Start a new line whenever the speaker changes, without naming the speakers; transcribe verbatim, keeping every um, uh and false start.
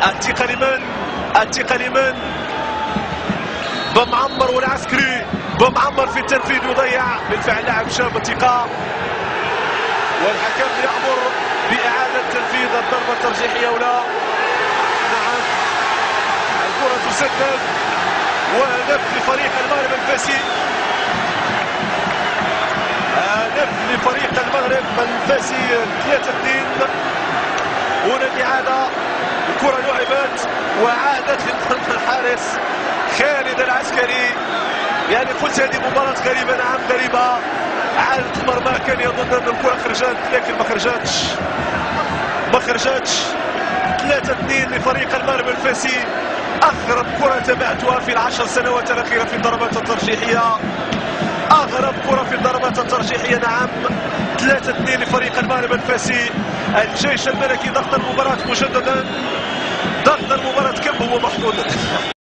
الثقة لمن؟ الثقة لمن؟ بمعمر والعسكري، بمعمر في التنفيذ يضيع بالفعل لاعب شاب الثقة، والحكم يأمر بإعادة تنفيذ الضربة الترجيحية ولا نعم. الكرة تسدد وهدف لفريق المغرب الفاسي، هدف لفريق المغرب الفاسي ثلاثة اثنين. هنا الإعادة، الكرة لعبت وعادت لمرمى الحارس خالد العسكري. يعني قلت هذه مباراة غريبة، نعم غريبة، عادت المرمى كان يظن أن الكرة خرجت لكن ما خرجتش ما خرجتش. ثلاثة اثنين لفريق المغرب الفاسي، أغرب كرة تابعتها في العشر سنوات الأخيرة في الضربات الترجيحية، أغرب كرة في الضربات الترجيحية. نعم ثلاثة اثنين لفريق المغرب الفاسي. الجيش الملكي ضغط المباراة مجددا، ضغط المباراة كم هو محظوظ.